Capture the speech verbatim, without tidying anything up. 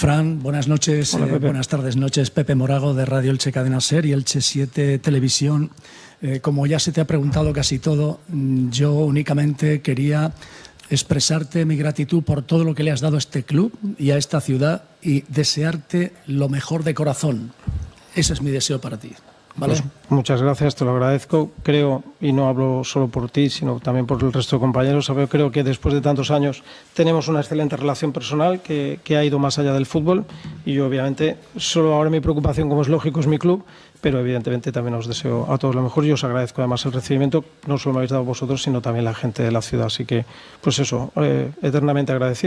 Fran, buenas noches, Hola, eh, buenas tardes, noches. Pepe Morago de Radio Elche Cadena Ser y Elche siete Televisión. Eh, como ya se te ha preguntado casi todo, yo únicamente quería expresarte mi gratitud por todo lo que le has dado a este club y a esta ciudad y desearte lo mejor de corazón. Ese es mi deseo para ti. ¿Vale? Pues muchas gracias, te lo agradezco. Creo, y no hablo solo por ti, sino también por el resto de compañeros, creo que después de tantos años tenemos una excelente relación personal que, que ha ido más allá del fútbol y yo obviamente, solo ahora mi preocupación, como es lógico, es mi club, pero evidentemente también os deseo a todos lo mejor y os agradezco además el recibimiento, no solo me habéis dado vosotros, sino también la gente de la ciudad. Así que, pues eso, eh, eternamente agradecido.